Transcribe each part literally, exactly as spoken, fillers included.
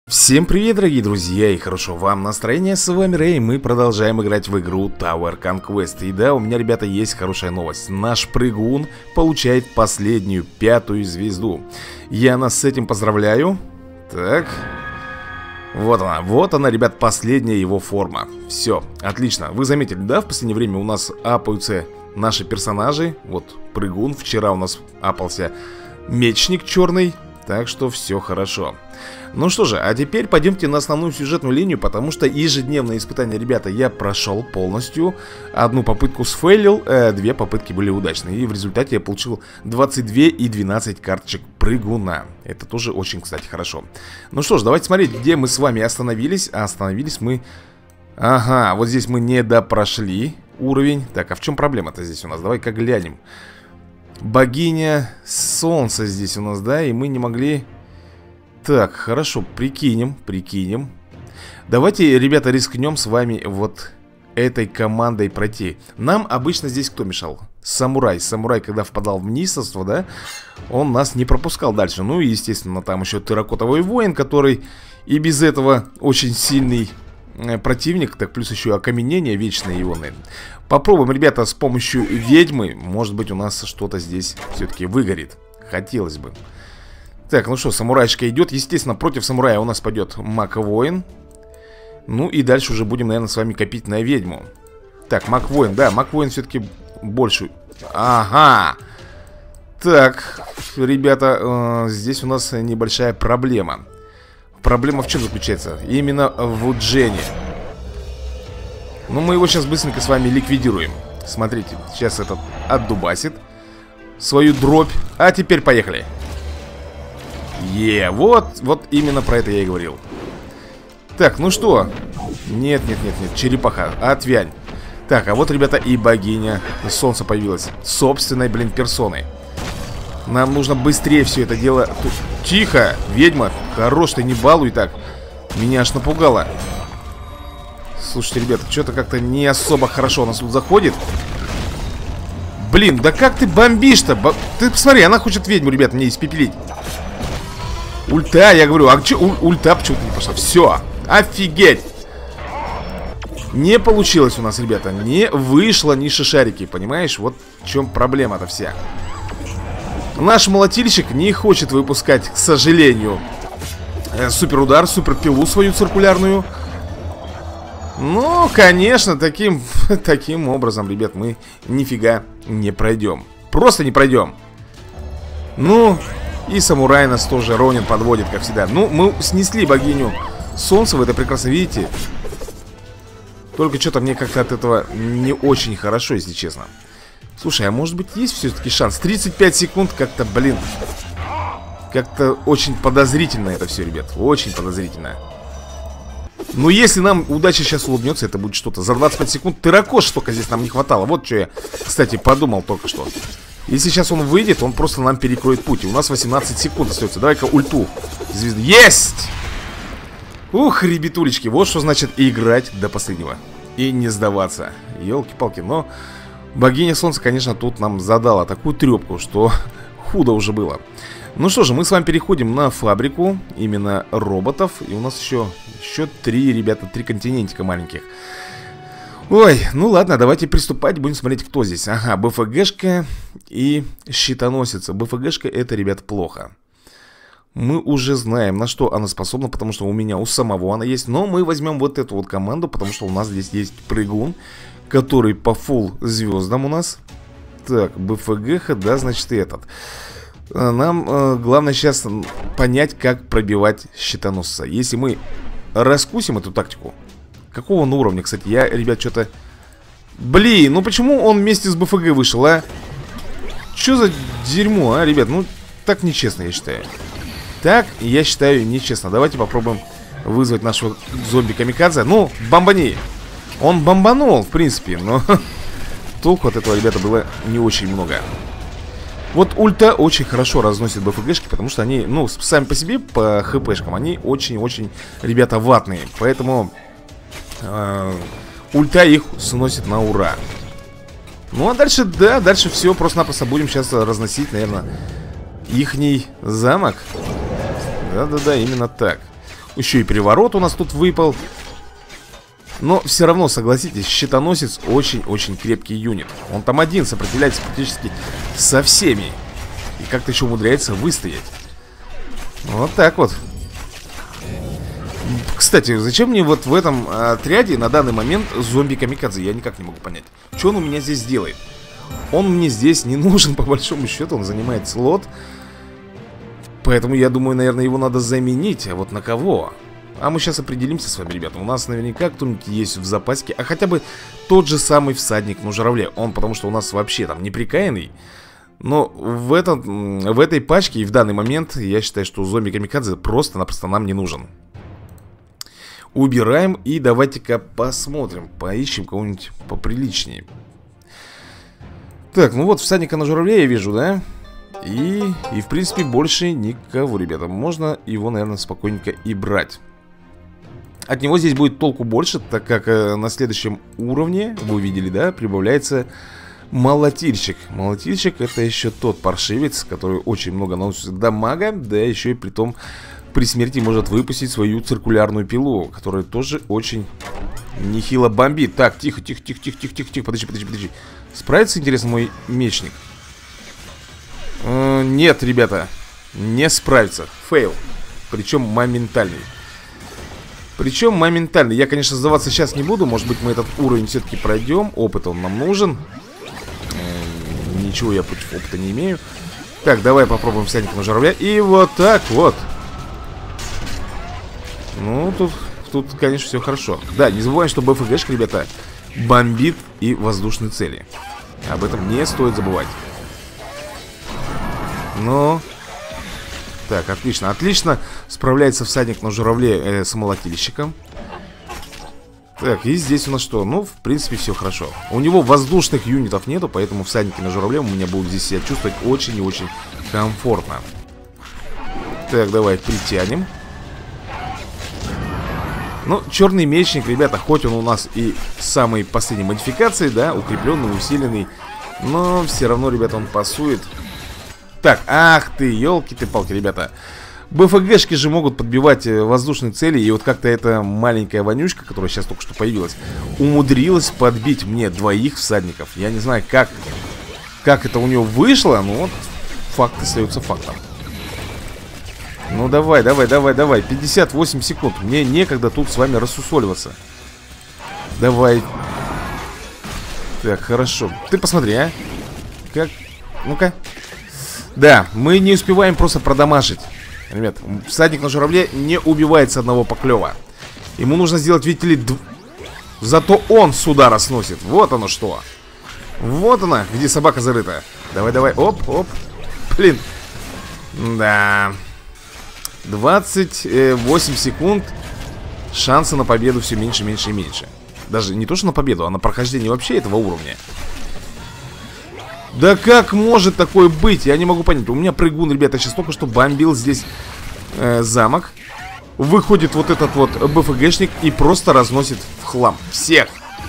Всем привет, дорогие друзья, и хорошо вам настроение, с вами Рэй, мы продолжаем играть в игру Tower Conquest. И да, у меня, ребята, есть хорошая новость. Наш прыгун получает последнюю, пятую звезду. Я нас с этим поздравляю. Так. Вот она, вот она, ребят, последняя его форма. Все, отлично. Вы заметили, да, в последнее время у нас апаются наши персонажи. Вот прыгун, вчера у нас апался мечник черный. Так что все хорошо. Ну что же, а теперь пойдемте на основную сюжетную линию, потому что ежедневные испытания, ребята, я прошел полностью. Одну попытку сфейлил, э, две попытки были удачные. И в результате я получил двадцать две и двенадцать карточек прыгуна. Это тоже очень, кстати, хорошо. Ну что ж, давайте смотреть, где мы с вами остановились. А остановились мы... Ага, вот здесь мы не допрошли уровень. Так, а в чем проблема-то здесь у нас? Давай-ка глянем. Богиня солнца здесь у нас, да, и мы не могли... Так, хорошо, прикинем, прикинем. Давайте, ребята, рискнем с вами вот этой командой пройти. Нам обычно здесь кто мешал? Самурай. Самурай, когда впадал в неистовство, да, он нас не пропускал дальше. Ну и, естественно, там еще терракотовый воин, который и без этого очень сильный противник. Так, плюс еще окаменение вечное ионы. Попробуем, ребята, с помощью ведьмы. Может быть, у нас что-то здесь все-таки выгорит. Хотелось бы. Так, ну что, самурайчика идет. Естественно, против самурая у нас пойдет маг-воин. Ну и дальше уже будем, наверное, с вами копить на ведьму. Так, маг-воин, да, маг-воин все-таки больше. Ага. Так, ребята, э, здесь у нас небольшая проблема. Проблема в чем заключается? Именно в Джене. Ну, мы его сейчас быстренько с вами ликвидируем. Смотрите, сейчас этот отдубасит свою дробь. А теперь поехали. Е, вот, вот именно про это я и говорил. Так, ну что? Нет, нет, нет, нет, черепаха, отвянь. Так, а вот, ребята, и богиня солнца появилась собственной, блин, персоной. Нам нужно быстрее все это дело. Тут... Тихо, ведьма, хорош ты, не балуй так. Меня аж напугало. Слушайте, ребята, что-то как-то не особо хорошо у нас тут заходит. Блин, да как ты бомбишь-то? Бо... Ты посмотри, она хочет ведьму, ребята, мне испепелить. Ульта, я говорю, а че, уль, ульта почему-то не пошла. Все, офигеть. Не получилось у нас, ребята. Не вышло ни шишарики, понимаешь? Вот в чем проблема-то вся. Наш молотильщик не хочет выпускать, к сожалению, э, суперудар, суперпилу свою циркулярную. Ну, конечно, таким, таким образом, ребят, мы нифига не пройдем. Просто не пройдем. Ну... И самурай нас тоже Ронин подводит, как всегда. Ну, мы снесли богиню солнца, вы это прекрасно видите. Только что-то мне как-то от этого не очень хорошо, если честно. Слушай, а может быть есть все-таки шанс? тридцать пять секунд как-то, блин. Как-то очень подозрительно это все, ребят. Очень подозрительно. Но если нам удача сейчас улыбнется, это будет что-то. За двадцать пять секунд терракош столько здесь нам не хватало. Вот что я, кстати, подумал только что. Если сейчас он выйдет, он просто нам перекроет путь. И у нас восемнадцать секунд остается. Давай-ка ульту звезды. Есть! Ух, ребятулечки, вот что значит играть до последнего. И не сдаваться. Елки-палки, но богиня солнца, конечно, тут нам задала такую трепку, что худо уже было. Ну что же, мы с вами переходим на фабрику именно роботов. И у нас еще, еще три, ребята, три континентика маленьких. Ой, ну ладно, давайте приступать, будем смотреть, кто здесь. Ага, БФГшка и щитоносица. БФГшка это, ребят, плохо. Мы уже знаем, на что она способна, потому что у меня, у самого она есть. Но мы возьмем вот эту вот команду, потому что у нас здесь есть прыгун, который по фулл звездам у нас. Так, БФГха, да, значит, и этот. Нам э, главное сейчас понять, как пробивать щитоносца. Если мы раскусим эту тактику. Какого он уровня, кстати? Я, ребят, что-то... Блин, ну почему он вместе с БФГ вышел, а? Что за дерьмо, а, ребят? Ну, так нечестно, я считаю. Так, я считаю, нечестно. Давайте попробуем вызвать нашего зомби-камикадзе. Ну, бомбани. Он бомбанул, в принципе, но толку от этого, ребята, было не очень много. Вот ульта очень хорошо разносит БФГшки, потому что они, ну, сами по себе, по хпшкам, они очень-очень, ребята, ватные. Поэтому... Uh, ульта их сносит на ура. Ну а дальше, да, дальше все просто-напросто будем сейчас разносить, наверное, ихний замок. Да-да-да, именно так. Еще и переворот у нас тут выпал. Но все равно, согласитесь, щитоносец очень-очень крепкий юнит. Он там один сопротивляется практически со всеми. И как-то еще умудряется выстоять. Вот так вот. Кстати, зачем мне вот в этом отряде на данный момент зомби-камикадзе? Я никак не могу понять. Что он у меня здесь делает? Он мне здесь не нужен, по большому счету. Он занимает слот. Поэтому я думаю, наверное, его надо заменить. А вот на кого? А мы сейчас определимся с вами, ребята. У нас наверняка кто-нибудь есть в запаске. А хотя бы тот же самый всадник на журавле. Он, потому что у нас вообще там неприкаянный. Но в, этот, в этой пачке и в данный момент я считаю, что зомби-камикадзе просто-напросто нам не нужен. Убираем и давайте-ка посмотрим. Поищем кого-нибудь поприличнее. Так, ну вот всадника на журавле я вижу, да? И, и в принципе больше никого, ребята. Можно его, наверное, спокойненько и брать. От него здесь будет толку больше, так как э, на следующем уровне, вы видели, да, прибавляется молотильщик. Молотильщик — это еще тот паршивец, который очень много наносит дамага, да еще и при том при смерти может выпустить свою циркулярную пилу, которая тоже очень нехило бомбит. Так, тихо, тихо, тихо, тихо, тихо, тихо, тихо, подожди, подожди, подожди. Справится, интересно, мой мечник? Э, нет, ребята, не справится. Фейл. Причем моментальный. Причем моментально. Я, конечно, сдаваться сейчас не буду. Может быть, мы этот уровень все-таки пройдем. Опыт он нам нужен. Э, ничего я против опыта не имею. Так, давай попробуем всадника на журавля. И вот так вот. Ну, тут, тут, конечно, все хорошо. Да, не забываем, что БФГшка, ребята, бомбит и воздушные цели. Об этом не стоит забывать. Ну... Так, отлично, отлично справляется всадник на журавле э, с молотильщиком. Так, и здесь у нас что? Ну, в принципе, все хорошо. У него воздушных юнитов нету, поэтому всадники на журавле у меня будут здесь себя чувствовать очень и очень комфортно. Так, давай притянем. Ну, черный мечник, ребята, хоть он у нас и самой последней модификации, да, укрепленный, усиленный, но все равно, ребята, он пасует. Так, ах ты, елки ты палки, ребята. БФГшки же могут подбивать воздушные цели. И вот как-то эта маленькая вонючка, которая сейчас только что появилась, умудрилась подбить мне двоих всадников. Я не знаю, как, как это у нее вышло, но вот факт остается фактом. Ну давай, давай, давай, давай. пятьдесят восемь секунд. Мне некогда тут с вами рассусоливаться. Давай. Так, хорошо. Ты посмотри, а. Как? Ну-ка. Да, мы не успеваем просто продамажить. Ребят, всадник на журавле не убивает с одного поклева. Ему нужно сделать, видите ли, дв... Зато он с удара сносит. Вот оно что. Вот она, где собака зарыта. Давай, давай, оп, оп. Блин. Да. двадцать восемь секунд. Шансы на победу все меньше, меньше и меньше. Даже не то, что на победу, а на прохождение вообще этого уровня. Да как может такое быть? Я не могу понять. У меня прыгун, ребята, сейчас только что бомбил здесь э, замок. Выходит вот этот вот БФГшник и просто разносит в хлам всех.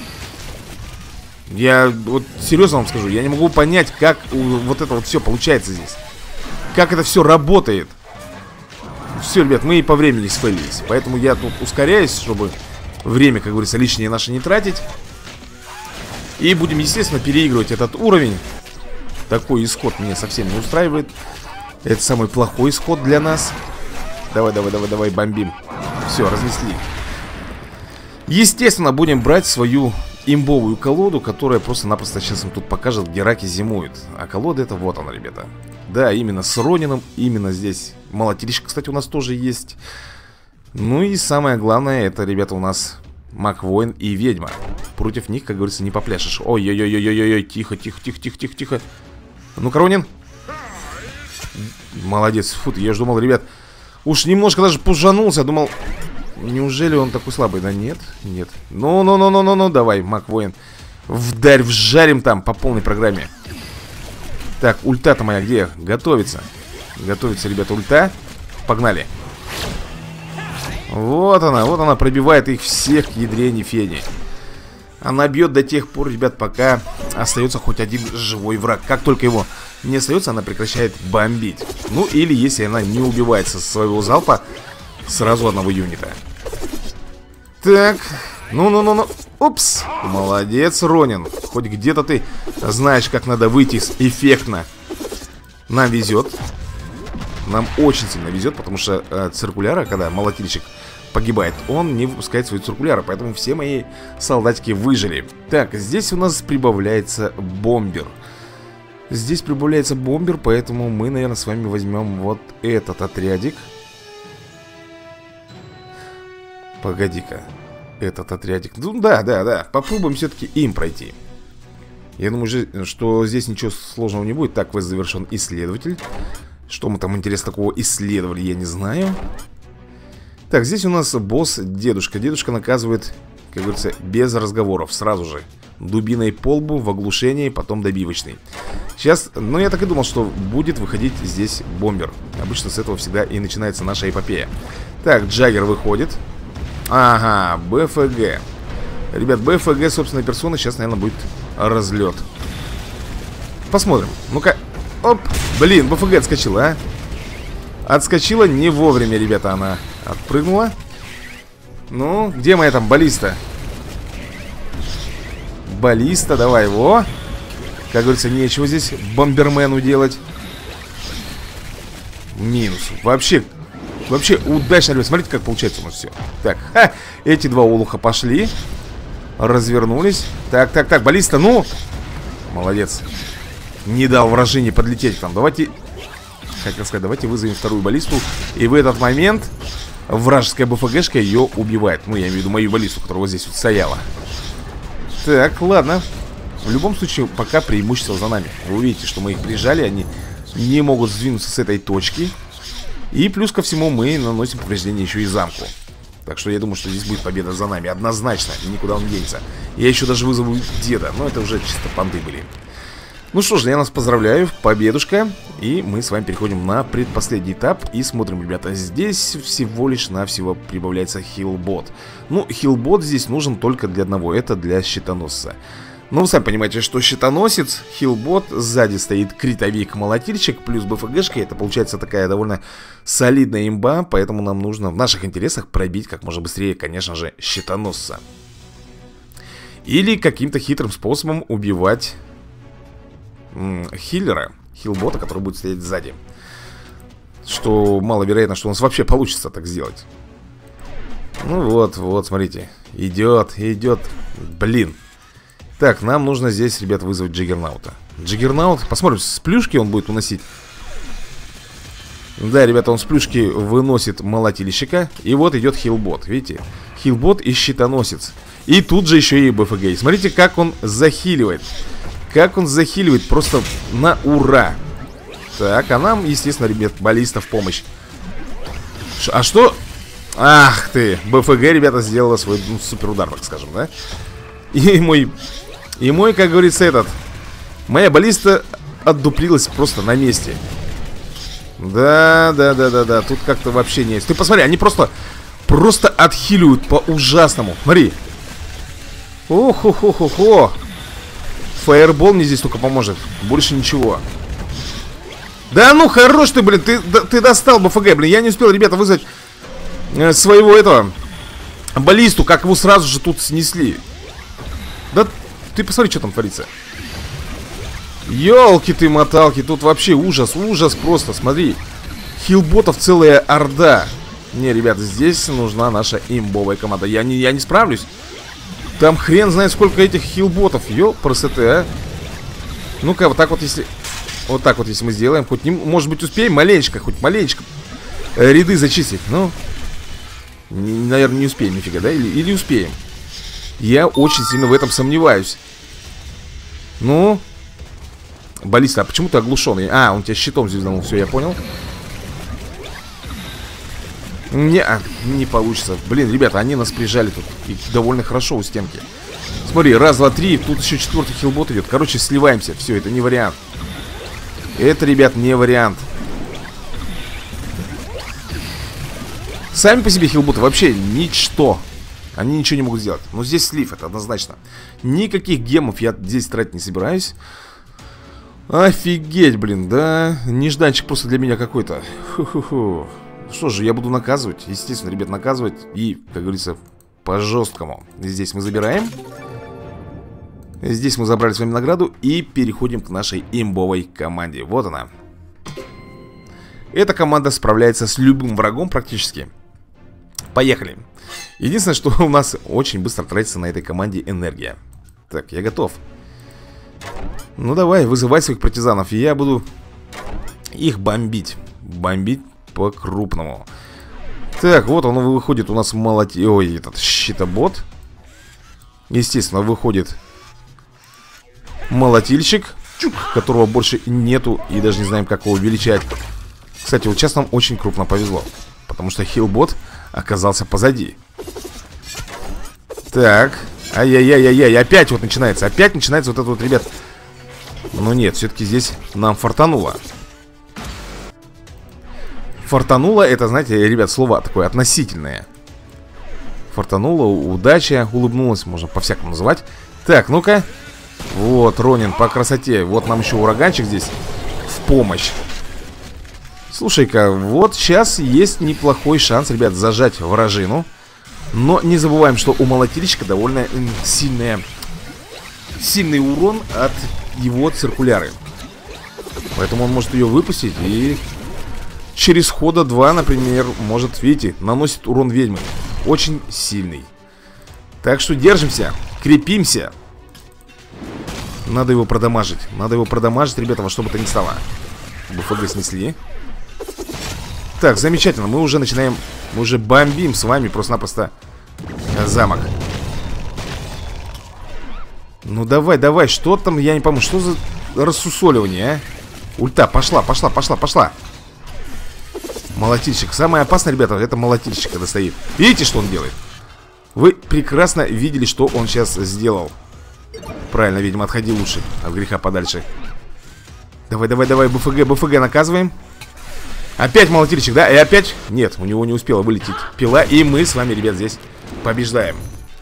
Я вот серьезно вам скажу, я не могу понять, как вот это вот все получается здесь. Как это все работает. Все, ребят, мы и по времени сфейлились. Поэтому я тут ускоряюсь, чтобы время, как говорится, лишнее наше не тратить. И будем, естественно, переигрывать этот уровень. Такой исход меня совсем не устраивает. Это самый плохой исход для нас. Давай, давай, давай, давай, бомбим. Все, разнесли. Естественно, будем брать свою имбовую колоду, которая просто-напросто сейчас им тут покажет, где раки зимуют. А колода это вот она, ребята. Да, именно с Ронином, именно здесь. Молотильщик, кстати, у нас тоже есть. Ну и самое главное, это, ребята, у нас маг-воин и ведьма. Против них, как говорится, не попляшешь. Ой-ой-ой-ой-ой-ой, тихо, тихо, тихо, тихо, тихо, тихо. Ну-ка, Ронин. Молодец, фу, я же думал, ребят, уж немножко даже пужанулся. Думал, неужели он такой слабый? Да нет, нет. Ну-ну-ну-ну-ну-ну, давай, маг-воин. Вдарь, вжарим там по полной программе. Так, ульта-то моя где? Готовится. Готовится, ребята, ульта. Погнали. Вот она, вот она пробивает их всех к ядрене фени. Она бьет до тех пор, ребят, пока остается хоть один живой враг. Как только его не остается, она прекращает бомбить. Ну или если она не убивается со своего залпа, Сразу одного юнита. Так, ну-ну-ну-ну. Упс, молодец, Ронин. Хоть где-то ты знаешь, как надо выйти эффектно. Нам везет. Нам очень сильно везет, потому что э, циркуляра, когда молотильщик погибает, он не выпускает свои циркуляры. Поэтому все мои солдатики выжили. Так, здесь у нас прибавляется бомбер. Здесь прибавляется бомбер, поэтому мы, наверное, с вами возьмем вот этот отрядик. Погоди-ка. Этот отрядик. Ну да, да, да. Попробуем все-таки им пройти. Я думаю, что здесь ничего сложного не будет. Так, квест завершен. Исследователь. Что мы там, интересно, такого исследовали, я не знаю. Так, здесь у нас босс дедушка. Дедушка наказывает, как говорится, без разговоров. Сразу же. Дубиной по лбу, в оглушении, потом добивочный. Сейчас, ну я так и думал, что будет выходить здесь бомбер. Обычно с этого всегда и начинается наша эпопея. Так, Джаггер выходит. Ага, БФГ. Ребят, БФГ собственной персоны. Сейчас, наверное, будет разлет. Посмотрим. Ну-ка. Оп. Блин, БФГ отскочила, а. Отскочила не вовремя, ребята, она отпрыгнула. Ну, где моя там баллиста? Баллиста, давай его. Как говорится, нечего здесь бомбермену делать. Минус. Вообще... Вообще удачно, ребят, смотрите, как получается у нас все. Так, ха, эти два олуха пошли. Развернулись. Так, так, так, баллиста, ну. Молодец. Не дал вражине подлететь там. Давайте, как сказать, давайте вызовем вторую баллисту. И в этот момент вражеская БФГшка ее убивает. Ну, я имею в виду мою баллисту, которая вот здесь вот стояла. Так, ладно. В любом случае, пока преимущество за нами. Вы увидите, что мы их прижали. Они не могут сдвинуться с этой точки. И плюс ко всему мы наносим повреждения еще и замку. Так что я думаю, что здесь будет победа за нами. Однозначно, никуда он не денется. Я еще даже вызову деда, но это уже чисто понты были. Ну что ж, я нас поздравляю, победушка. И мы с вами переходим на предпоследний этап. И смотрим, ребята, здесь всего лишь навсего прибавляется хилбот. Ну, хилбот здесь нужен только для одного. Это для щитоносца. Ну, вы сами понимаете, что щитоносец, хилбот, сзади стоит критовик-молотильщик, плюс БФГшка. Это получается такая довольно солидная имба, поэтому нам нужно в наших интересах пробить как можно быстрее, конечно же, щитоносца. Или каким-то хитрым способом убивать м, хиллера, хилбота, который будет стоять сзади. Что маловероятно, что у нас вообще получится так сделать. Ну вот, вот, смотрите. Идет, идет. Блин. Так, нам нужно здесь, ребят, вызвать Джиггернаута. Джиггернаут, посмотрим, с плюшки он будет уносить. Да, ребята, он с плюшки выносит молотильщика. И вот идет хилбот, видите? Хилбот и щитоносец. И тут же еще и БФГ. Смотрите, как он захиливает. Как он захиливает, просто на ура. Так, а нам, естественно, ребят, баллиста в помощь. Ш а что? Ах ты, БФГ, ребята, сделала свой ну, суперудар, так скажем, да? И мой... И мой, как говорится, этот... Моя баллиста отдуплилась просто на месте. Да, да, да, да, да. Тут как-то вообще не есть. Ты посмотри, они просто... Просто отхиливают по-ужасному. Смотри. Ох-хо-хо-хо-хо. Фаербол мне здесь только поможет. Больше ничего. Да ну, хорош ты, блин. Ты, да, ты достал БФГ, блин. Я не успел, ребята, вызвать э, своего этого... баллисту, как его сразу же тут снесли. Да ты посмотри, что там творится. Ёлки ты моталки, тут вообще ужас, ужас просто, смотри. Хилботов целая орда. Не, ребята, здесь нужна наша имбовая команда. Я не, я не справлюсь. Там хрен знает сколько этих хилботов. Ёпрст, а. Ну-ка, вот так вот если... Вот так вот если мы сделаем, хоть не... Может быть успеем маленечко, хоть маленечко э, ряды зачистить. Ну, не, наверное, не успеем нифига, да? Или, или успеем. Я очень сильно в этом сомневаюсь. Ну, баллиста, а почему ты оглушенный? А, он тебя щитом звезданул, все, я понял. Не, а, не получится. Блин, ребята, они нас прижали тут. И довольно хорошо у стенки. Смотри, раз, два, три, тут еще четвертый хилбот идет. Короче, сливаемся, все, это не вариант. Это, ребят, не вариант. Сами по себе хилботы вообще ничто. Они ничего не могут сделать. Но здесь слив, это однозначно. Никаких гемов я здесь тратить не собираюсь. Офигеть, блин, да. Нежданчик просто для меня какой-то. Ху-ху-ху. Что же, я буду наказывать. Естественно, ребят, наказывать. И, как говорится, по-жесткому. Здесь мы забираем. Здесь мы забрали с вами награду. И переходим к нашей имбовой команде. Вот она. Эта команда справляется с любым врагом практически. Поехали. Единственное, что у нас очень быстро тратится на этой команде энергия. Так, я готов. Ну давай, вызывай своих партизанов. И я буду их бомбить. Бомбить по-крупному. Так, вот он выходит у нас молоти... Ой, этот щитобот. Естественно, выходит молотильщик, которого больше нету. И даже не знаем, как его увеличать. Кстати, вот сейчас нам очень крупно повезло. Потому что хилбот оказался позади. Так. Ай-яй-яй-яй-яй. Опять вот начинается. Опять начинается вот это вот, ребят. Но нет, все-таки здесь нам фартануло. Фартануло, это, знаете, ребят, слово такое относительное. Фартануло, удача, улыбнулась, можно по-всякому называть. Так, ну-ка. Вот, Ронин, по красоте. Вот нам еще ураганчик здесь в помощь. Слушай-ка, вот сейчас есть неплохой шанс, ребят, зажать вражину. Но не забываем, что у молотильщика довольно сильная, сильный урон от его циркуляры. Поэтому он может ее выпустить и через хода два, например, может, видите, наносит урон ведьмы. Очень сильный. Так что держимся, крепимся. Надо его продамажить. Надо его продамажить, ребята, во что бы то ни стало. БФГ снесли. Так, замечательно, мы уже начинаем. Мы уже бомбим с вами просто-напросто замок. Ну давай, давай, что там, я не помню. Что за рассусоливание, а? Ульта, пошла, пошла, пошла, пошла. Молотильщик, самое опасное, ребята, это молотильщик, когда стоит. Видите, что он делает? Вы прекрасно видели, что он сейчас сделал. Правильно, видимо, отходи лучше. От греха подальше. Давай, давай, давай, БФГ, БФГ наказываем. Опять молотильщик, да? И опять... Нет, у него не успела вылететь пила. И мы с вами, ребят, здесь побеждаем.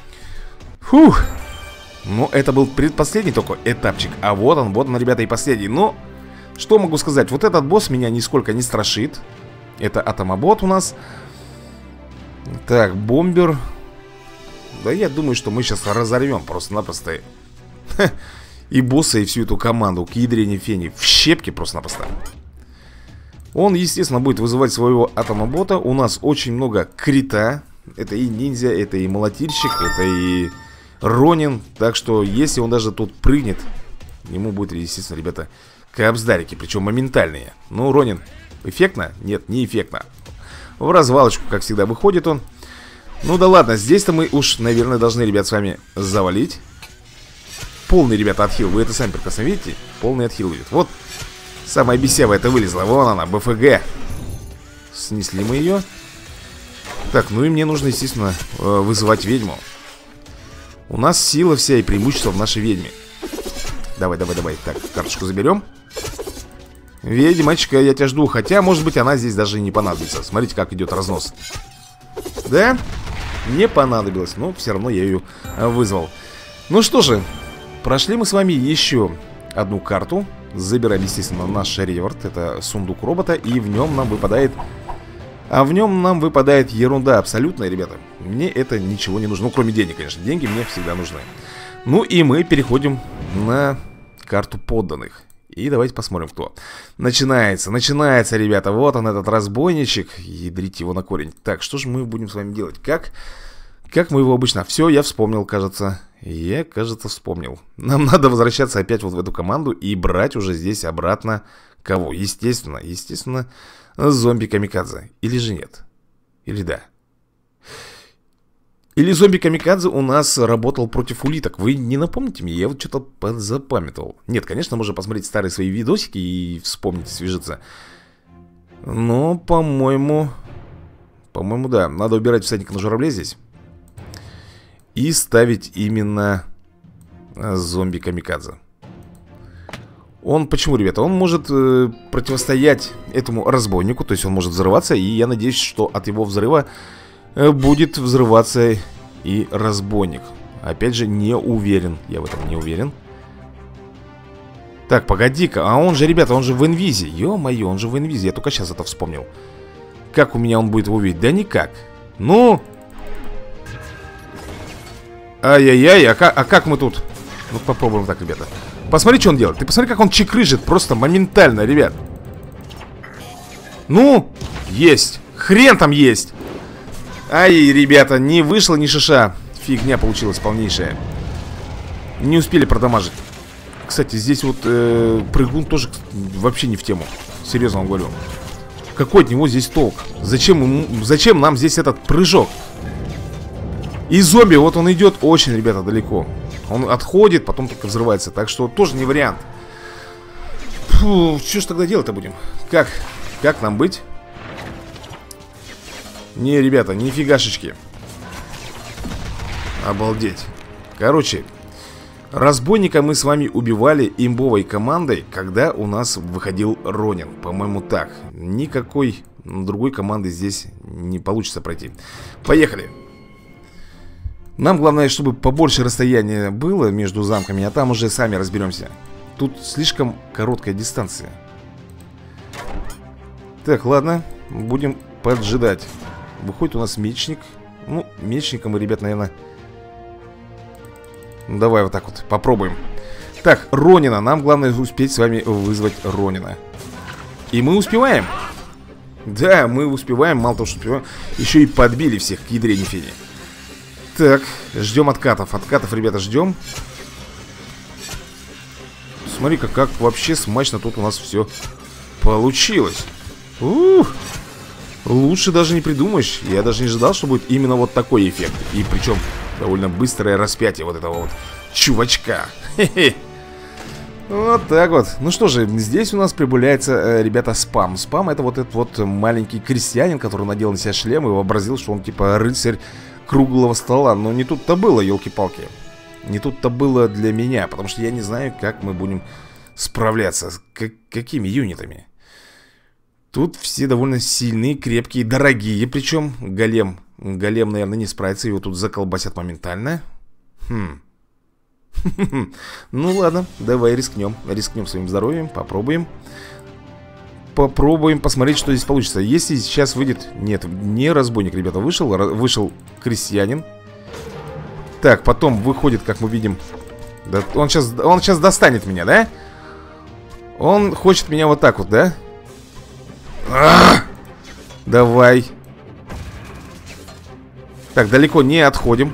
Фух. Ну, это был предпоследний только этапчик. А вот он, вот он, ребята, и последний. Но, что могу сказать? Вот этот босс меня нисколько не страшит. Это атомобот у нас. Так, бомбер. Да я думаю, что мы сейчас разорвем просто-напросто и босса, и всю эту команду к ядрене фени в щепки просто-напросто. Он, естественно, будет вызывать своего атомобота. У нас очень много крита. Это и ниндзя, это и молотильщик, это и Ронин. Так что, если он даже тут прыгнет, ему будет, естественно, ребята, капсдарики, причем моментальные. Ну, Ронин, эффектно? Нет, не эффектно. В развалочку, как всегда, выходит он. Ну да ладно, здесь-то мы уж, наверное, должны, ребят, с вами завалить. Полный, ребята, отхил. Вы это сами прекрасно видите? Полный отхил идет. Вот. Самая бесевая это вылезла. Вон она, БФГ. Снесли мы ее. Так, ну и мне нужно, естественно, вызывать ведьму. У нас сила вся и преимущество в нашей ведьме. Давай, давай, давай. Так, карточку заберем. Ведьмочка, я тебя жду. Хотя, может быть, она здесь даже и не понадобится. Смотрите, как идет разнос. Да? Не понадобилось. Но все равно я ее вызвал. Ну что же, прошли мы с вами еще одну карту. Забираем, естественно, наш реворд. Это сундук робота. И в нем нам выпадает... А в нем нам выпадает ерунда абсолютная, ребята. Мне это ничего не нужно. Ну, кроме денег, конечно. Деньги мне всегда нужны. Ну и мы переходим на карту подданных. И давайте посмотрим, кто. Начинается, начинается, ребята. Вот он, этот разбойничек. Ядрить его на корень. Так, что же мы будем с вами делать? Как... Как мы его обычно... Все, я вспомнил, кажется. Я, кажется, вспомнил. Нам надо возвращаться опять вот в эту команду и брать уже здесь обратно кого? Естественно, естественно, зомби-камикадзе. Или же нет? Или да? Или зомби-камикадзе у нас работал против улиток? Вы не напомните мне? Я вот что-то подзапамятовал. Нет, конечно, можно посмотреть старые свои видосики и вспомнить, свяжиться. Но, по-моему... По-моему, да. Надо убирать всадника на журавле здесь. И ставить именно зомби-камикадзе. Он, почему, ребята? Он может э, противостоять этому разбойнику. То есть он может взрываться. И я надеюсь, что от его взрыва э, будет взрываться и разбойник. Опять же, не уверен. Я в этом не уверен. Так, погоди-ка. А он же, ребята, он же в инвизе. Ё-моё, он же в инвизе. Я только сейчас это вспомнил. Как у меня он будет его видеть? Да никак. Ну. Ай-яй-яй, а, а как мы тут? Ну попробуем так, ребята. Посмотри, что он делает. Ты посмотри, как он чекрыжит. Просто моментально, ребят. Ну, есть. Хрен там есть. Ай, ребята, не вышло ни шиша. Фигня получилась полнейшая. Не успели продамажить. Кстати, здесь вот э, прыгун тоже вообще не в тему. Серьезно вам говорю. Какой от него здесь толк? Зачем, ему, зачем нам здесь этот прыжок? И зомби, вот он идет очень, ребята, далеко. Он отходит, потом только взрывается. Так что тоже не вариант. Фу, что ж тогда делать-то будем? Как? Как нам быть? Не, ребята, нифигашечки. Обалдеть. Короче, разбойника мы с вами убивали имбовой командой, когда у нас выходил Ронин. По-моему, так. Никакой другой команды здесь не получится пройти. Поехали. Нам главное, чтобы побольше расстояния было между замками, а там уже сами разберемся. Тут слишком короткая дистанция. Так, ладно, будем поджидать. Выходит у нас мечник. Ну, мечника мы, ребят, наверное... Давай вот так вот, попробуем. Так, Ронина, нам главное успеть с вами вызвать Ронина. И мы успеваем. Да, мы успеваем, мало того, что успеваем, еще и подбили всех к ядре нефиги. Так, ждем откатов. Откатов, ребята, ждем. Смотри-ка, как вообще смачно тут у нас все получилось. Ух, лучше даже не придумаешь. Я даже не ожидал, что будет именно вот такой эффект. И причем довольно быстрое распятие вот этого вот чувачка. Хе-хе. Вот так вот. Ну что же, здесь у нас прибавляется, ребята, спам. Спам — это вот этот вот маленький крестьянин, который надел на себя шлем и вообразил, что он типа рыцарь круглого стола. Но не тут-то было, елки-палки. Не тут-то было для меня, потому что я не знаю, как мы будем справляться. С какими юнитами. Тут все довольно сильные, крепкие, дорогие. Причем голем, голем, наверное, не справится. Его тут заколбасят моментально. Хм. Ну ладно, давай рискнем. Рискнем своим здоровьем, попробуем. Попробуем посмотреть, что здесь получится. Если сейчас выйдет... Нет, не разбойник, ребята, вышел. Вышел крестьянин. Так, потом выходит, как мы видим... Да, он сейчас, он сейчас достанет меня, да? Он хочет меня вот так вот, да? А-а-а! Давай. Так, далеко не отходим.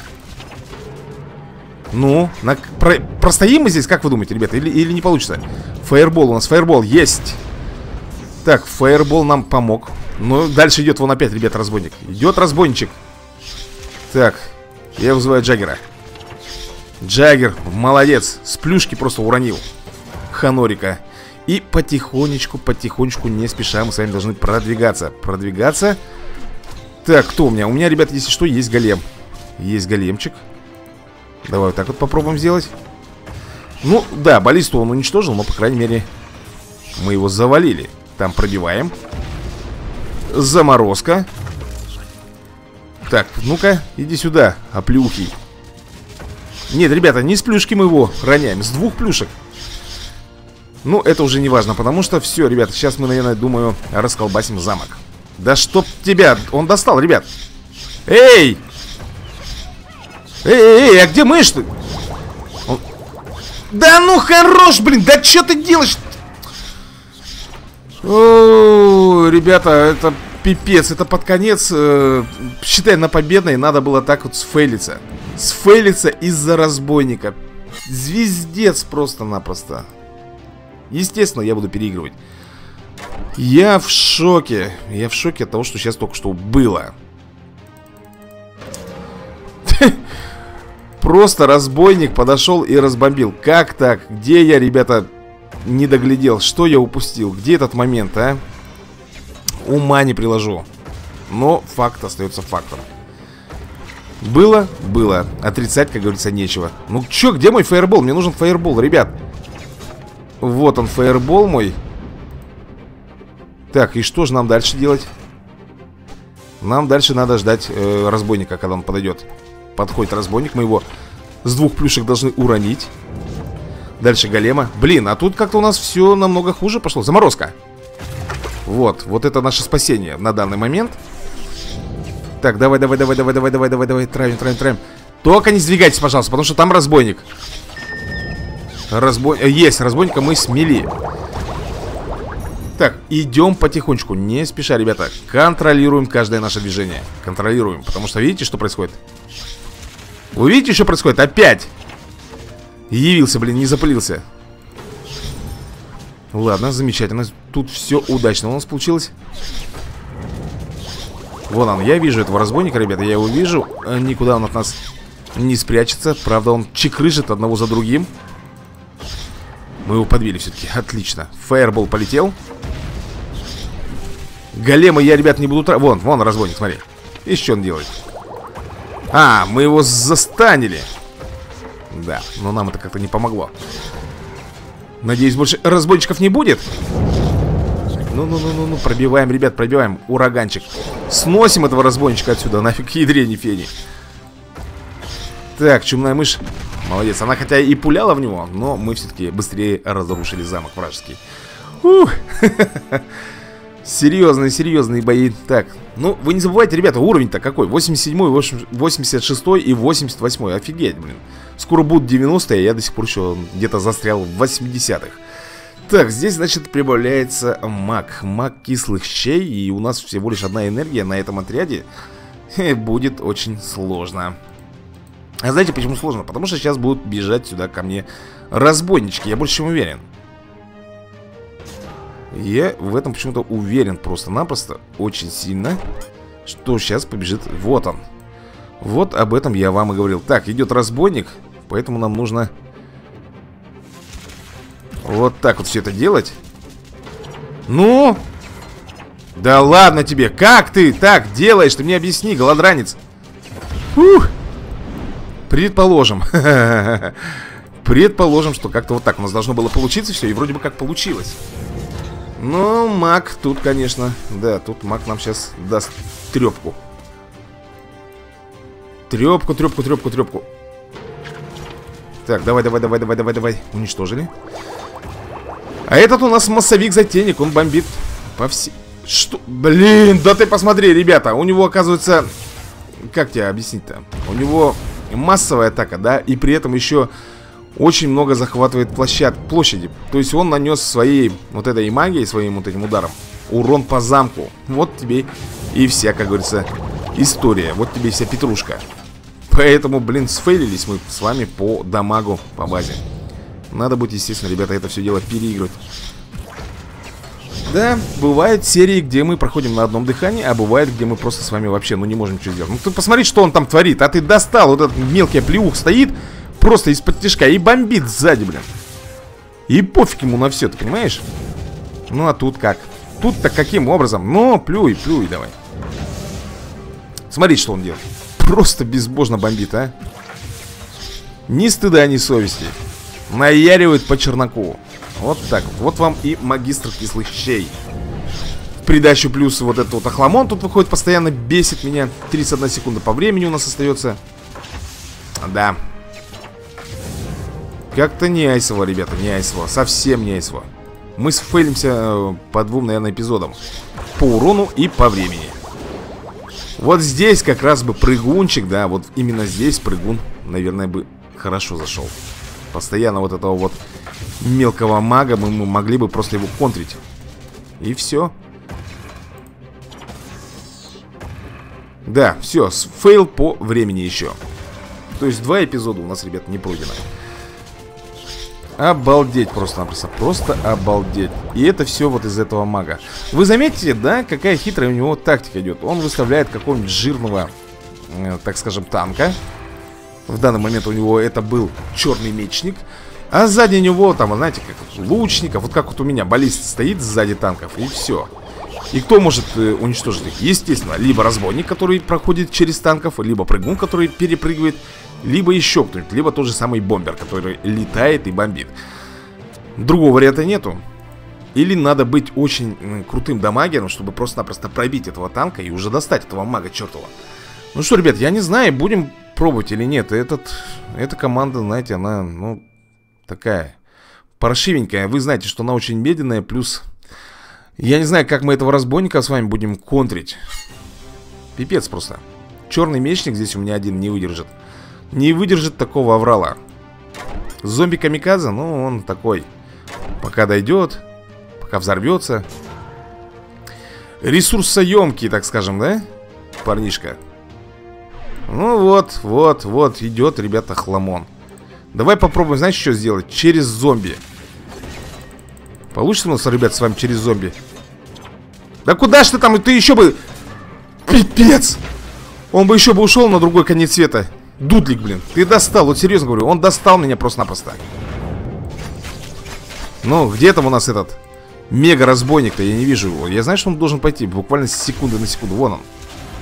Ну, на... Про... простоим мы здесь, как вы думаете, ребята? Или, или не получится? Фаербол у нас, фаербол есть. Так, фаербол нам помог. Ну, дальше идет вон опять, ребята, разбойник. Идет разбойничек. Так, я вызываю Джаггера. Джаггер, молодец. С плюшки просто уронил Ханорика. И потихонечку, потихонечку, не спеша, мы с вами должны продвигаться. Продвигаться. Так, кто у меня? У меня, ребята, если что, есть голем. Есть големчик. Давай вот так вот попробуем сделать. Ну, да, баллисту он уничтожил, но, по крайней мере, мы его завалили. Там пробиваем. Заморозка. Так, ну-ка, иди сюда, оплюхий. Нет, ребята, не с плюшки мы его роняем, с двух плюшек. Ну, это уже не важно, потому что все, ребята, сейчас мы, наверное, думаю, расколбасим замок. Да чтоб тебя, он достал, ребят. Эй! Эй, эй, эй, а где мышь-то? Он... Да ну хорош, блин, да что ты делаешь? О, ребята, это пипец, это под конец, э, считай, на победной надо было так вот сфейлиться. Сфейлиться из-за разбойника. Звездец просто-напросто. Естественно, я буду переигрывать. Я в шоке. Я в шоке от того, что сейчас только что было. Просто разбойник подошел и разбомбил. Как так? Где я, ребята, не доглядел? Что я упустил? Где этот момент, а? Ума не приложу. Но факт остается фактом. Было? Было. Отрицать, как говорится, нечего. Ну чё, где мой фаербол? Мне нужен фаербол, ребят. Вот он, фаербол мой. Так, и что же нам дальше делать? Нам дальше надо ждать э, разбойника, когда он подойдет. Подходит разбойник, мы его с двух плюшек должны уронить. Дальше голема. Блин, а тут как-то у нас все намного хуже пошло. Заморозка. Вот, вот это наше спасение на данный момент. Так, давай, давай, давай, давай, давай, давай, давай, давай, травим, травим, травим. Только не сдвигайтесь, пожалуйста, потому что там разбойник. Разбой... Есть, разбойника мы смели. Так, идем потихонечку, не спеша, ребята. Контролируем каждое наше движение. Контролируем, потому что видите, что происходит? Вы видите, что происходит? Опять явился, блин, не запылился. Ладно, замечательно. Тут все удачно у нас получилось. Вон он, я вижу этого разбойника, ребята, я его вижу. Никуда он от нас не спрячется. Правда, он чекрыжит одного за другим. Мы его подбили все-таки, отлично. Фаербол полетел. Големы я, ребят, не буду тратить. Вон, вон разбойник, смотри. И что он делает? А, мы его застанили. Да, но нам это как-то не помогло. Надеюсь, больше разбойничков не будет. Ну-ну-ну-ну-ну, пробиваем, ребят, пробиваем. Ураганчик. Сносим этого разбойничка отсюда, нафиг, ядре фени. Так, чумная мышь. Молодец, она хотя и пуляла в него, но мы все-таки быстрее разрушили замок вражеский. Ух. Серьезные, серьезные бои. Так, ну, вы не забывайте, ребята, уровень-то какой? восемьдесят седьмой, восемьдесят шестой и восемьдесят восьмой. Офигеть, блин. Скоро будут девяностые, а я до сих пор еще где-то застрял в восьмидесятых. Так, здесь, значит, прибавляется маг. Маг кислых щей. И у нас всего лишь одна энергия на этом отряде. Будет очень сложно. А знаете, почему сложно? Потому что сейчас будут бежать сюда ко мне разбойнички. Я больше чем уверен. Я в этом почему-то уверен просто-напросто, очень сильно, что сейчас побежит. Вот он. Вот об этом я вам и говорил. Так, идет разбойник, поэтому нам нужно вот так вот все это делать. Ну? Да ладно тебе, как ты так делаешь? Ты мне объясни, голодранец. Ух. Предположим. Предположим, что как-то вот так у нас должно было получиться все, и вроде бы как получилось. Но маг тут, конечно. Да, тут маг нам сейчас даст трепку. Трепку, трепку, трепку, трепку. Так, давай, давай, давай, давай, давай, давай. Уничтожили. А этот у нас массовик-затейник. Он бомбит по всей... Что? Блин, да ты посмотри, ребята. У него, оказывается... Как тебе объяснить-то? У него массовая атака, да? И при этом еще... очень много захватывает площадь, площади. То есть он нанес своей вот этой магией, своим вот этим ударом урон по замку. Вот тебе и вся, как говорится, история. Вот тебе вся петрушка. Поэтому, блин, сфейлились мы с вами по дамагу, по базе. Надо будет, естественно, ребята, это все дело переигрывать. Да, бывают серии, где мы проходим на одном дыхании, а бывает, где мы просто с вами вообще, ну, не можем ничего сделать. Ну, ты посмотри, что он там творит. А ты достал, вот этот мелкий плеух стоит просто из-под тишка и бомбит сзади, блин. И пофиг ему на все, ты понимаешь? Ну, а тут как? Тут-то каким образом? Ну, плюй, плюй, давай. Смотри, что он делает. Просто безбожно бомбит, а. Ни стыда, ни совести. Наяривает по Чернакову. Вот так вот. Вот вам и магистр кислых щей. В придачу плюс вот этот вот охламон тут выходит, постоянно бесит меня. тридцать одна секунда по времени у нас остается. Да. Как-то не айсово, ребята, не айсово. Совсем не айсово. Мы сфейлимся по двум, наверное, эпизодам. По урону и по времени. Вот здесь как раз бы прыгунчик, да, вот именно здесь прыгун, наверное, бы хорошо зашел. Постоянно вот этого вот мелкого мага мы, мы могли бы просто его контрить. И все. Да, все, фейл по времени еще. То есть два эпизода у нас, ребят, не пройдено. Обалдеть просто-напросто. Просто обалдеть. И это все вот из этого мага. Вы заметите, да, какая хитрая у него тактика идет. Он выставляет какого-нибудь жирного, э, так скажем, танка. В данный момент у него это был черный мечник. А сзади него, там, знаете, как лучников. Вот как вот у меня баллист стоит сзади танков. И все. И кто может э, уничтожить их? Естественно, либо разбойник, который проходит через танков, либо прыгун, который перепрыгивает, либо еще кто-нибудь, либо тот же самый бомбер, который летает и бомбит. Другого варианта нету. Или надо быть очень э, крутым дамагером, чтобы просто-напросто пробить этого танка и уже достать этого мага чертова. Ну что, ребят, я не знаю, будем пробовать или нет. Этот, эта команда, знаете, она, ну, такая паршивенькая. Вы знаете, что она очень медленная, плюс... Я не знаю, как мы этого разбойника с вами будем контрить. Пипец просто. Черный мечник здесь у меня один не выдержит. Не выдержит такого аврала. Зомби-камикадзе, ну, он такой. Пока дойдет, пока взорвется. Ресурсоемкий, так скажем, да? Парнишка. Ну вот, вот, вот, идет, ребята, хламон. Давай попробуем, знаешь, что сделать? Через зомби. Получится у нас, ребят, с вами через зомби? Да куда ж ты там? Ты еще бы... Пипец! Он бы еще бы ушел на другой конец света. Дудлик, блин, ты достал, вот серьезно говорю. Он достал меня просто-напросто. Ну, где там у нас этот мега-разбойник-то? Я не вижу его. Я знаю, что он должен пойти буквально с секунды на секунду. Вон он.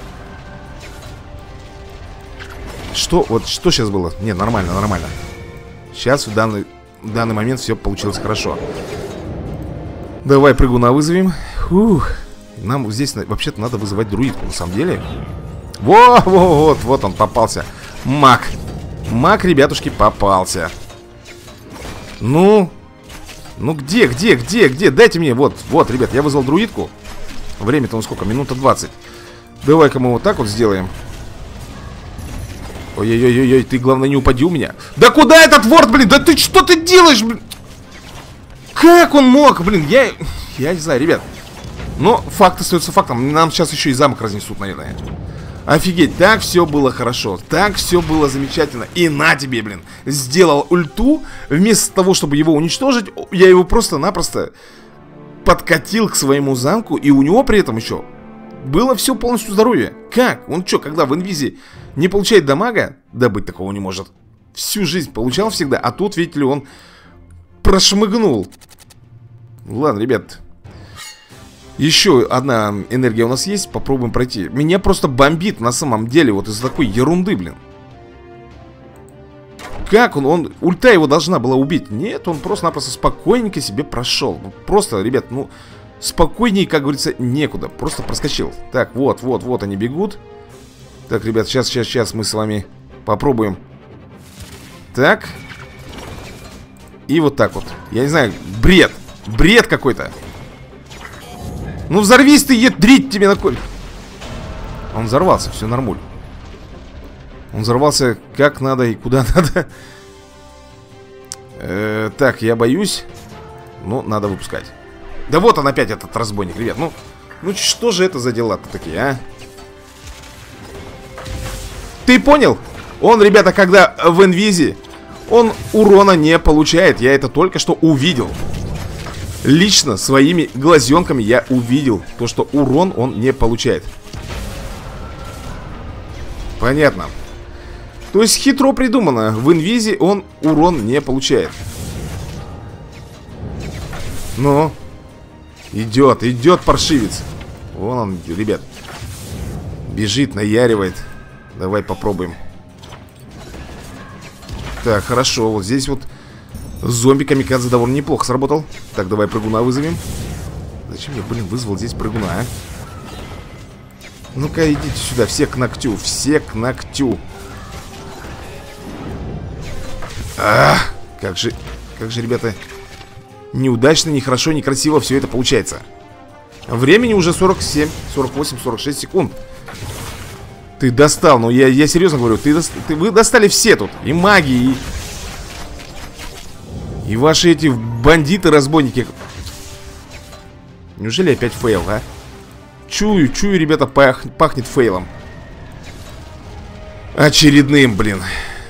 Что? Вот что сейчас было? Не, нормально, нормально. Сейчас в данный, в данный момент все получилось хорошо. Давай прыгуна вызовем. Фух. Нам здесь вообще-то надо вызывать друидку, на самом деле. Во, во, вот, вот он попался. Маг. Маг, ребятушки, попался. Ну. Ну где, где, где, где? Дайте мне, вот, вот, ребят, я вызвал друидку. Время-то ну сколько? Минута двадцать. Давай-ка мы вот так вот сделаем. Ой-ой-ой-ой, ты, главное, не упади у меня. Да куда этот ворд, блин? Да ты что ты делаешь, блин? Как он мог, блин? Я, я не знаю, ребят. Но факт остается фактом. Нам сейчас еще и замок разнесут, наверное. Офигеть, так все было хорошо. Так все было замечательно. И на тебе, блин, сделал ульту. Вместо того, чтобы его уничтожить, я его просто-напросто подкатил к своему замку. И у него при этом еще было все полностью здоровье. Как? Он что, когда в инвизе не получает дамага? Да быть такого не может. Всю жизнь получал всегда. А тут, видите ли, он прошмыгнул. Ладно, ребят. Еще одна энергия у нас есть. Попробуем пройти. Меня просто бомбит на самом деле. Вот из-за такой ерунды, блин. Как он? Он ульта его должна была убить. Нет, он просто-напросто спокойненько себе прошел. Просто, ребят, ну спокойнее, как говорится, некуда. Просто проскочил. Так, вот, вот, вот они бегут. Так, ребят, сейчас, сейчас, сейчас мы с вами попробуем. Так. И вот так вот. Я не знаю, бред. Бред какой-то. Ну взорвись ты, ядрить тебе на коль. Он взорвался, все нормуль. Он взорвался как надо и куда надо. э, Так, я боюсь. Ну, надо выпускать. Да вот он опять, этот разбойник, ребят. Ну, ну что же это за дела-то такие, а? Ты понял? Он, ребята, когда в инвизе, он урона не получает. Я это только что увидел. Лично своими глазенками я увидел то, что урон он не получает. Понятно. То есть хитро придумано. В инвизе он урон не получает. Ну. Идет, идет паршивец. Вон он, ребят. Бежит, наяривает. Давай попробуем. Так, хорошо. Вот здесь вот зомби-камикадзе довольно неплохо сработал. Так, давай прыгуна вызовем. Зачем я, блин, вызвал здесь прыгуна, а? Ну-ка, идите сюда, все к ногтю. Все к ногтю. Ах, как же, как же, ребята, неудачно, нехорошо, некрасиво все это получается. Времени уже сорок семь, сорок восемь, сорок шесть секунд. Ты достал, ну я, я серьезно говорю, ты, ты, вы достали все тут. И маги, и... И ваши эти бандиты-разбойники. Неужели опять фейл, а? Чую, чую, ребята, пах, пахнет фейлом. Очередным, блин.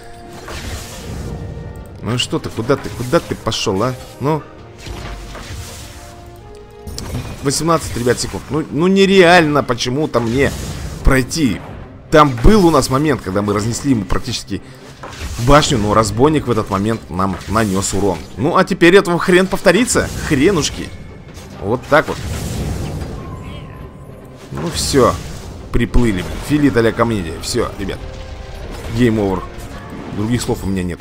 Ну что ты, куда ты, куда ты пошел, а? Ну восемнадцать, ребят, секунд. Ну, ну нереально почему-то мне пройти. Там был у нас момент, когда мы разнесли ему практически башню, но разбойник в этот момент нам нанес урон. Ну, а теперь этого хрен повторится. Хренушки. Вот так вот. Ну, все. Приплыли. Филит а-ля комедия. Все, ребят. Гейм овер. Других слов у меня нету.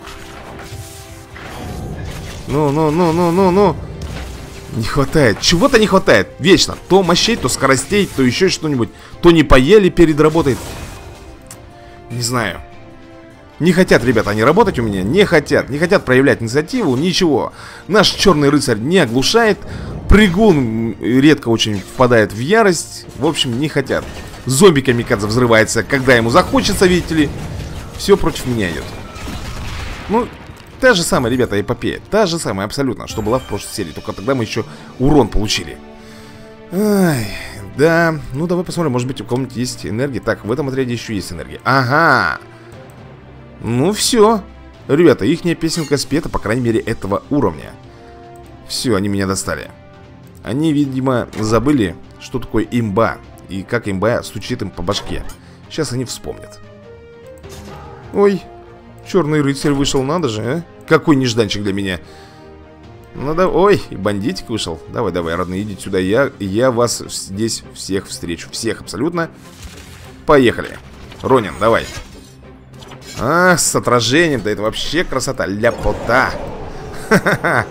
Ну, ну, ну, ну, ну, ну. Не хватает. Чего-то не хватает. Вечно. То мощей, то скоростей, то еще что-нибудь. То не поели перед работой. Не знаю. Не хотят, ребята, они работать у меня. Не хотят. Не хотят проявлять инициативу. Ничего. Наш черный рыцарь не оглушает. Прыгун редко очень впадает в ярость. В общем, не хотят. Зомби-камикадзе взрывается, когда ему захочется, видите ли. Все против меня идет. Ну, та же самая, ребята, эпопея. Та же самая абсолютно, что была в прошлой серии. Только тогда мы еще урон получили. Ай, да. Ну, давай посмотрим, может быть, у кого-нибудь есть энергия. Так, в этом отряде еще есть энергия. Ага. Ну, все. Ребята, ихняя песенка спета, по крайней мере, этого уровня. Все, они меня достали. Они, видимо, забыли, что такое имба. И как имба стучит им по башке. Сейчас они вспомнят. Ой, черный рыцарь вышел, надо же, а? Какой нежданчик для меня. Ну да, ой, и бандитик вышел. Давай, давай, родные, идите сюда. Я, я вас здесь всех встречу. Всех абсолютно. Поехали. Ронин, давай. А, с отражением, да это вообще красота. Ляпота. Ха-ха-ха.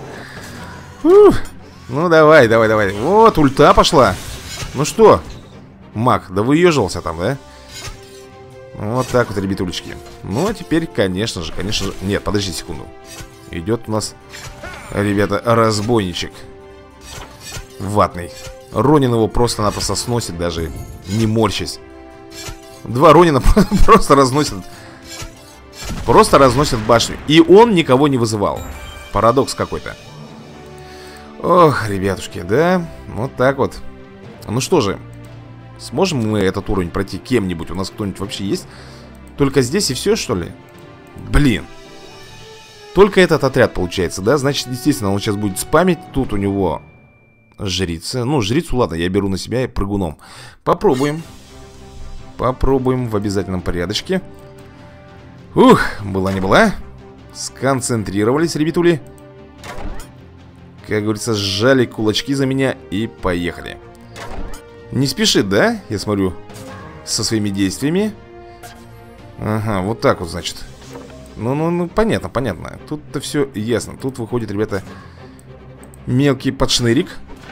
Ну давай, давай, давай. Вот, ульта пошла. Ну что, маг, да выежился там, да? Вот так вот, ребятулечки. Ну, а теперь, конечно же, конечно же... Нет, подожди секунду. Идет у нас, ребята, разбойничек. Ватный. Ронин его просто-напросто сносит, даже не морщась. Два Ронина просто разносят. Просто разносят башню. И он никого не вызывал. Парадокс какой-то. Ох, ребятушки, да. Вот так вот. Ну что же, сможем мы этот уровень пройти кем-нибудь? У нас кто-нибудь вообще есть? Только здесь и все, что ли? Блин. Только этот отряд получается, да? Значит, естественно, он сейчас будет спамить. Тут у него жрица. Ну, жрицу, ладно, я беру на себя и прыгуном. Попробуем. Попробуем в обязательном порядочке. Ух, была не была. Сконцентрировались, ребятули. Как говорится, сжали кулачки за меня и поехали. Не спешит, да? Я смотрю, со своими действиями. Ага, вот так вот, значит. Ну, ну, ну, понятно, понятно. Тут-то все ясно. Тут выходит, ребята, мелкий подшнырик.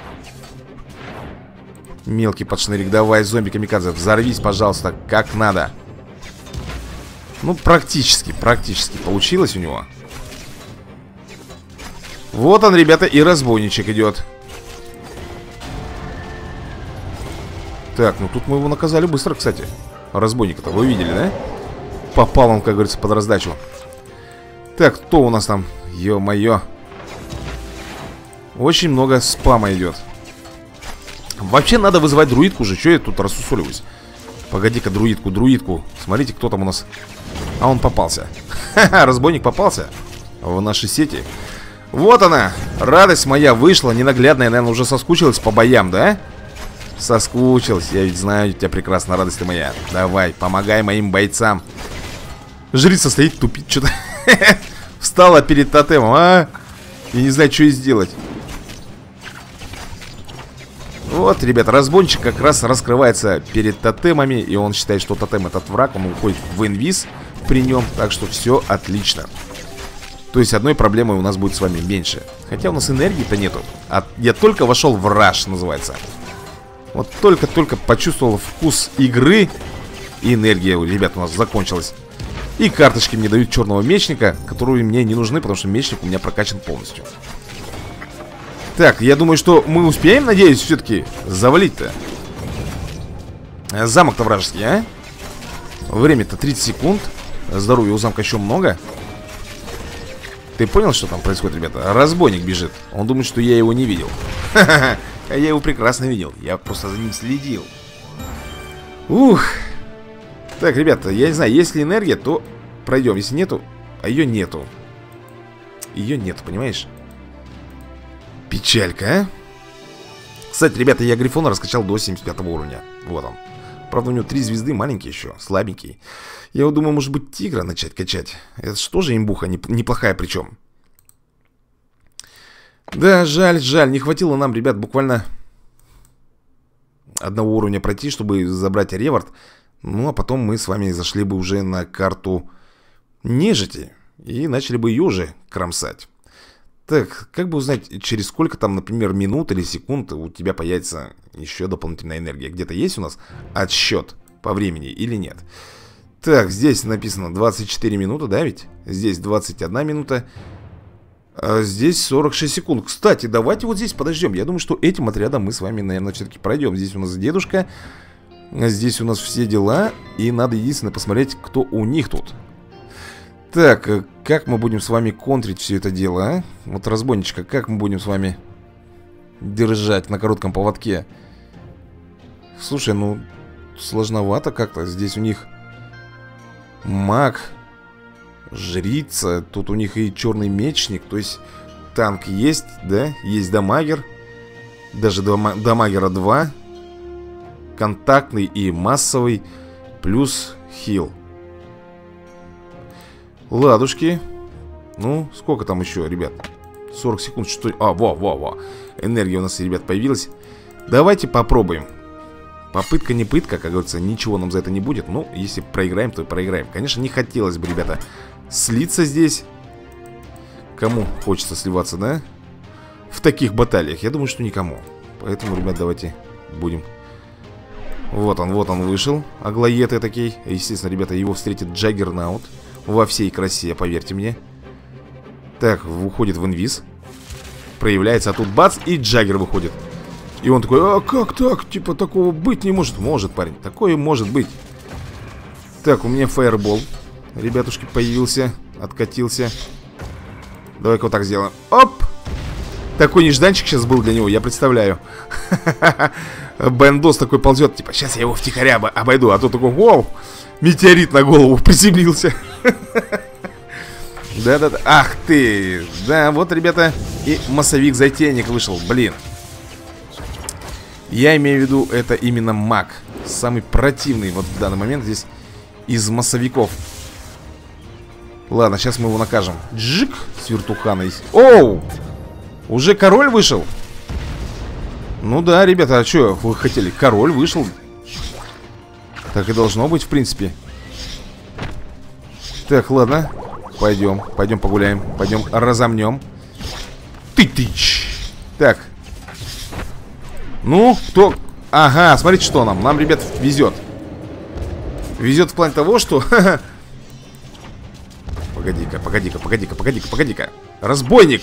Мелкий подшнырик, давай, зомби-камикадзе, взорвись, пожалуйста, как надо. Ну, практически, практически получилось у него. Вот он, ребята, и разбойничек идет. Так, ну тут мы его наказали быстро, кстати. Разбойника-то вы видели, да? Попал он, как говорится, под раздачу. Так, кто у нас там? Ё-моё. Очень много спама идет. Вообще надо вызывать друидку уже. Че я тут рассусоливаюсь? Погоди-ка, друидку, друидку. Смотрите, кто там у нас. А он попался. Ха-ха, разбойник попался в наши сети. Вот она, радость моя вышла. Ненаглядная, наверное, уже соскучилась по боям, да? Соскучилась, я ведь знаю тебя прекрасно, радость ты моя. Давай, помогай моим бойцам. Жрица стоит, тупит что-то. Встала перед тотемом, а? И не знаю, что ей сделать. Вот, ребята, разбойничек как раз раскрывается перед тотемами. И он считает, что тотем этот враг. Он уходит в инвиз при нем. Так что все отлично. То есть одной проблемы у нас будет с вами меньше. Хотя у нас энергии-то нету. А я только вошел в раш, называется. Вот только-только почувствовал вкус игры. И энергия, ребят, у нас закончилась. И карточки мне дают черного мечника, которые мне не нужны, потому что мечник у меня прокачан полностью. Так, я думаю, что мы успеем, надеюсь, все-таки завалить-то. Замок-то вражеский, а? Время-то тридцать секунд. Здоровья у замка еще много. Ты понял, что там происходит, ребята? Разбойник бежит. Он думает, что я его не видел. Ха-ха-ха. А я его прекрасно видел. Я просто за ним следил. Ух. Так, ребята, я не знаю, есть ли энергия, то пройдем. Если нету, а ее нету. Ее нету, понимаешь? Печалька, а? Кстати, ребята, я Грифона раскачал до семьдесят пятого уровня. Вот он. Правда, у него три звезды, маленький еще, слабенький. Я вот думаю, может быть, тигра начать качать. Это что же имбуха, неплохая причем. Да, жаль, жаль, не хватило нам, ребят, буквально одного уровня пройти, чтобы забрать ревард. Ну, а потом мы с вами зашли бы уже на карту нежити и начали бы ее уже кромсать. Так, как бы узнать, через сколько там, например, минут или секунд у тебя появится еще дополнительная энергия? Где-то есть у нас отсчет по времени или нет? Так, здесь написано двадцать четыре минуты, да ведь? Здесь двадцать одна минута. а здесь сорок шесть секунд. Кстати, давайте вот здесь подождем. Я думаю, что этим отрядом мы с вами, наверное, все-таки пройдем. Здесь у нас дедушка. Здесь у нас все дела. И надо единственное посмотреть, кто у них тут. Так, как мы будем с вами контрить все это дело, а? Вот разбойничка, как мы будем с вами держать на коротком поводке? Слушай, ну, сложновато как-то. Здесь у них маг, жрица, тут у них и черный мечник. То есть танк есть, да? Есть дамагер. Даже дам дамагера два. Контактный и массовый. Плюс хил. Ладушки. Ну, сколько там еще, ребят? сорок секунд, что... А, во, во, во. Энергия у нас, ребят, появилась. Давайте попробуем. Попытка не пытка, как говорится, ничего нам за это не будет. Ну, если проиграем, то и проиграем. Конечно, не хотелось бы, ребята, слиться здесь. Кому хочется сливаться, да? В таких баталиях, я думаю, что никому. Поэтому, ребят, давайте будем. Вот он, вот он вышел. Аглоед этакий. Естественно, ребята, его встретит Джаггернаут. Во всей красе, поверьте мне. Так, уходит в инвиз. Проявляется, а тут бац, и Джаггер выходит. И он такой, а как так? Типа такого быть не может. Может, парень, такое может быть. Так, у меня фаербол, ребятушки, появился. Откатился. Давай-ка вот так сделаем. Оп! Такой нежданчик сейчас был для него, я представляю. Бендос такой ползет, типа, сейчас я его втихаря обойду. А тут такой, вау, метеорит на голову приземлился. Да-да-да, ах ты. Да, вот, ребята, и массовик-затейник вышел, блин. Я имею в виду, это именно маг. Самый противный вот в данный момент здесь из массовиков. Ладно, сейчас мы его накажем. Джик с вертуханой. Оу! Уже король вышел? Ну да, ребята, а что вы хотели? Король вышел. Так и должно быть, в принципе. Так, ладно. Пойдем, пойдем погуляем. Пойдем разомнем. Ты-тыч. Так. Ну, кто... Ага, смотрите, что нам. Нам, ребят, везет. Везет в плане того, что... Погоди-ка, погоди-ка, погоди-ка, погоди-ка, погоди-ка. Разбойник.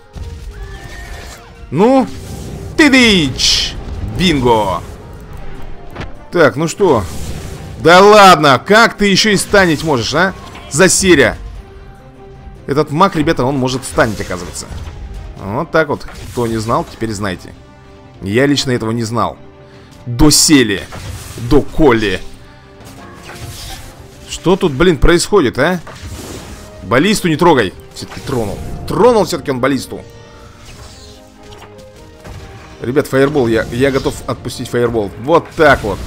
Ну, ты-дыч. Бинго. Так, ну что? Да ладно, как ты еще и станить можешь, а? Засеря. Этот маг, ребята, он может станить, оказывается. Вот так вот. Кто не знал, теперь знаете. Я лично этого не знал. Доселе. Доколе. Что тут, блин, происходит, а? Баллисту не трогай. Все-таки тронул. Тронул все-таки он баллисту. Ребят, фаербол, я, я готов отпустить фаербол. Вот так вот.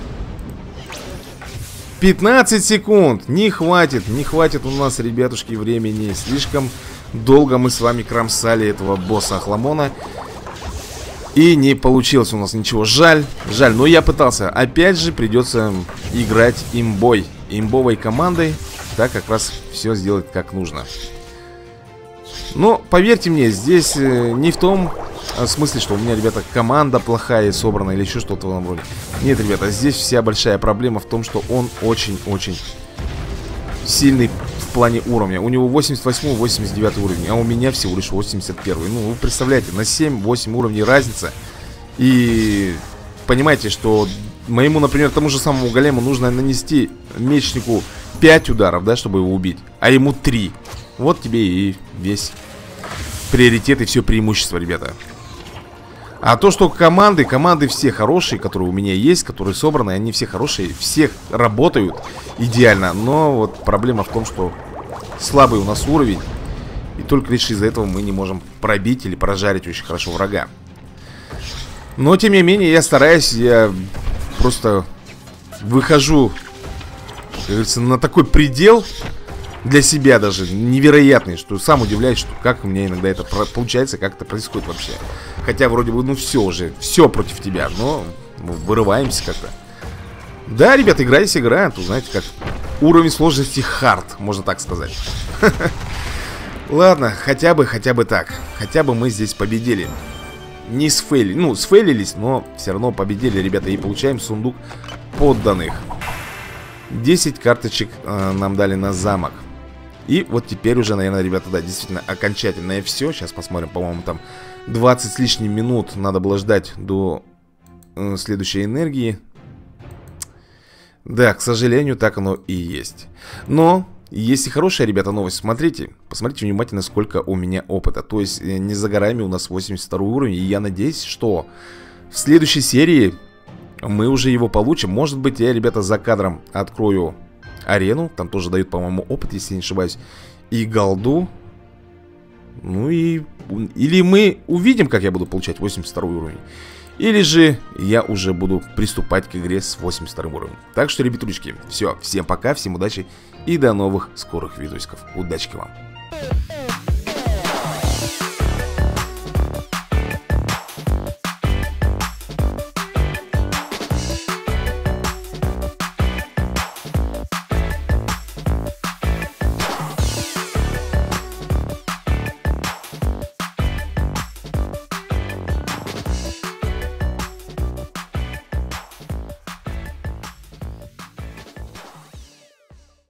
пятнадцать секунд. Не хватит, не хватит у нас, ребятушки, времени. Слишком долго мы с вами кромсали этого босса Охламона. И не получилось у нас ничего. Жаль, жаль, но я пытался. Опять же придется играть имбой. Имбовой командой. Так как раз все сделать как нужно. Но поверьте мне, здесь э, не в том э, смысле, что у меня, ребята, команда плохая собрана или еще что-то в этом роде. Нет, ребята, здесь вся большая проблема в том, что он очень-очень сильный в плане уровня. У него восемьдесят восьмой, восемьдесят девятый уровень, а у меня всего лишь восемьдесят первый. Ну, вы представляете, на семь-восемь уровней разница. И понимаете, что моему, например, тому же самому голему нужно нанести мечнику пять ударов, да, чтобы его убить, а ему три. Вот тебе и весь приоритет и все преимущество, ребята. А то, что команды, команды все хорошие, которые у меня есть, которые собраны, они все хорошие, всех работают идеально. Но вот проблема в том, что слабый у нас уровень, и только лишь из-за этого мы не можем пробить или прожарить очень хорошо врага. Но, тем не менее, я стараюсь, я просто выхожу, как говорится, на такой предел для себя даже невероятный, что сам удивляюсь, что как у меня иногда это получается, как это происходит вообще. Хотя вроде бы, ну все уже, все против тебя, но вырываемся как-то. Да, ребят, игра есть игра, тут знаете как, уровень сложности хард, можно так сказать. Ладно, хотя бы, хотя бы так, хотя бы мы здесь победили. Не сфейлили, ну сфейлились, но все равно победили, ребята, и получаем сундук подданных. десять карточек э, нам дали на замок. И вот теперь уже, наверное, ребята, да, действительно окончательное все. Сейчас посмотрим, по-моему, там двадцать с лишним минут надо было ждать до э, следующей энергии. Да, к сожалению, так оно и есть. Но есть и хорошая, ребята, новость. Смотрите, посмотрите внимательно, сколько у меня опыта. То есть не за горами у нас восемьдесят второй уровень. И я надеюсь, что в следующей серии мы уже его получим. Может быть, я, ребята, за кадром открою арену. Там тоже дают, по-моему, опыт, если не ошибаюсь. И голду. Ну и... Или мы увидим, как я буду получать восемьдесят второй уровень. Или же я уже буду приступать к игре с восемьдесят вторым уровнем. Так что, ребятулечки, все, всем пока, всем удачи и до новых скорых видосиков. Удачки вам!